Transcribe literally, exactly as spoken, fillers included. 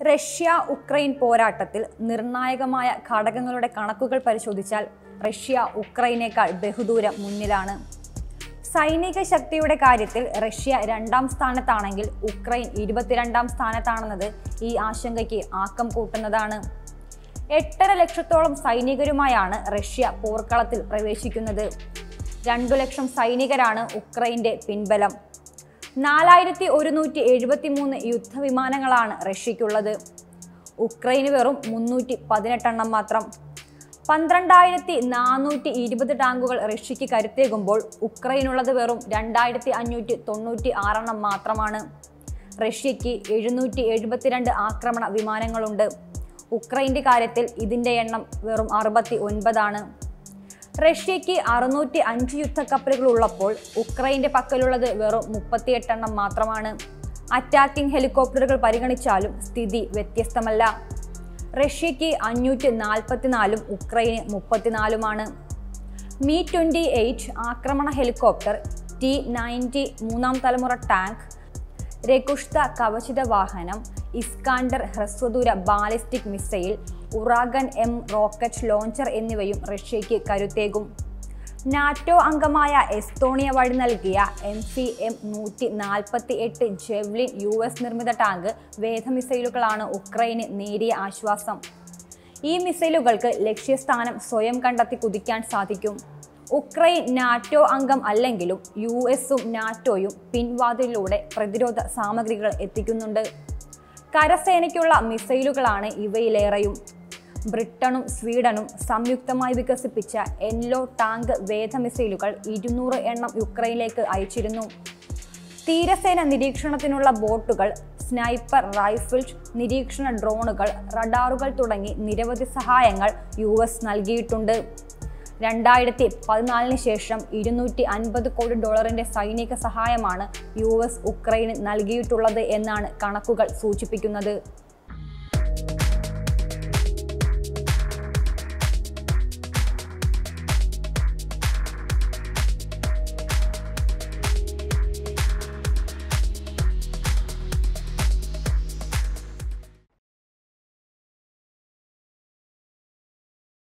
Russia Ukraine പോരാട്ടത്തിൽ നിർണായകമായ ഘടകങ്ങളുടെ കണക്കുകൾ പരിശോധിച്ചാൽ റഷ്യ ഉക്രൈനേക്കാൾ ബഹുദൂരം മുന്നിലാണ്. സൈനിക ശക്തിയുടെ കാര്യത്തിൽ റഷ്യ രണ്ടാം സ്ഥാനത്താണെങ്കിൽ ഉക്രൈൻ ഇരുപത്തിരണ്ടാം സ്ഥാനത്താണെന്നത് ഈ ആശങ്കയ്ക്ക് ആക്കം കൂട്ടുന്നതാണ്. എട്ടര ലക്ഷത്തോളം സൈനികരുമായാണ് റഷ്യ പോർക്കളത്തിൽ പ്രവേശിക്കുന്നത്. രണ്ടു ലക്ഷം സൈനികരാണ് ഉക്രൈന്റെ പിൻബലം. നാലായിരത്തി ഒരുന്നൂറ്റി എഴുപത്തി മൂന്ന് യുദ്ധവിമാനങ്ങളാണ് റഷ്യയ്ക്കുള്ളത്. ഉക്രൈന് വെറും മുന്നൂറ്റി പതിനെട്ടെണ്ണം മാത്രം. പന്ത്രണ്ടായിരത്തി നാനൂറ്റി ഇരുപത് ടാങ്കുകൾ റഷ്യയ്ക്ക് കരുത്തേകുമ്പോൾ ഉക്രൈനുള്ളത് വെറും രണ്ടായിരത്തി അഞ്ഞൂറ്റി തൊണ്ണൂറ്റി ആറെണ്ണം മാത്രമാണ്. റഷ്യയ്ക്ക് എഴുന്നൂറ്റി എഴുപത്തിരണ്ട് ആക്രമണ വിമാനങ്ങളുണ്ട്. ഉക്രൈൻ്റെ കാര്യത്തിൽ ഇതിൻ്റെ എണ്ണം വെറും അറുപത്തി ഒൻപതാണ്. റഷ്യയ്ക്ക് അറുന്നൂറ്റി അഞ്ച് യുദ്ധക്കപ്പലുകൾ ഉള്ളപ്പോൾ ഉക്രൈൻ്റെ പക്കലുള്ളത് വെറും മുപ്പത്തിയെട്ടെണ്ണം മാത്രമാണ്. അറ്റാക്കിംഗ് ഹെലികോപ്റ്ററുകൾ പരിഗണിച്ചാലും സ്ഥിതി വ്യത്യസ്തമല്ല. റഷ്യയ്ക്ക് അഞ്ഞൂറ്റി നാൽപ്പത്തിനാലും ഉക്രൈന് മുപ്പത്തിനാലുമാണ്. മി ട്വൻ്റി എയ്റ്റ് ആക്രമണ ഹെലികോപ്റ്റർ, ടി നയൻറ്റി മൂന്നാം തലമുറ ടാങ്ക്, രകുഷ്ത കവചിത വാഹനം, ഇസ്കാണ്ടർ ഹ്രസ്വദൂര ballistic missile, Uragan M rocket launcher എന്നിവയും റഷ്യയ്ക്ക് കരുത്തേകും. നാറ്റോ അംഗമായ എസ്തോണിയ വഴി നൽകിയ എം സി എം നൂറ്റി നാൽപ്പത്തി എട്ട് ജെവ്ലിൻ യു എസ് നിർമ്മിത ടാങ്ക് വേധ മിസൈലുകളാണ് ഉക്രൈന് നേരിയ ആശ്വാസം. ഈ മിസൈലുകൾക്ക് ലക്ഷ്യസ്ഥാനം സ്വയം കണ്ടെത്തി കുതിക്കാൻ സാധിക്കും. ഉക്രൈൻ നാറ്റോ അംഗം അല്ലെങ്കിലും യു എസും നാറ്റോയും പിൻവാതിലിലൂടെ പ്രതിരോധ സാമഗ്രികൾ എത്തിക്കുന്നുണ്ട്. കരസേനയ്ക്കുള്ള മിസൈലുകളാണ് ഇവയിലേറെയും. ബ്രിട്ടനും സ്വീഡനും സംയുക്തമായി വികസിപ്പിച്ച എൻലോ ടാങ്ക് വേധ മിസൈലുകൾ ഇരുന്നൂറ് എണ്ണം യുക്രൈനിലേക്ക് അയച്ചിരുന്നു. തീരസേന നിരീക്ഷണത്തിനുള്ള ബോട്ടുകൾ, സ്നൈപ്പർ റൈഫിൾസ്, നിരീക്ഷണ ഡ്രോണുകൾ, റഡാറുകൾ തുടങ്ങി നിരവധി സഹായങ്ങൾ യു എസ് നൽകിയിട്ടുണ്ട്. രണ്ടായിരത്തി പതിനാലിന് ശേഷം ഇരുന്നൂറ്റി അൻപത് കോടി ഡോളറിന്റെ സൈനിക സഹായമാണ് യു എസ് ഉക്രൈന് നൽകിയിട്ടുള്ളത് എന്നാണ് കണക്കുകൾ സൂചിപ്പിക്കുന്നത്.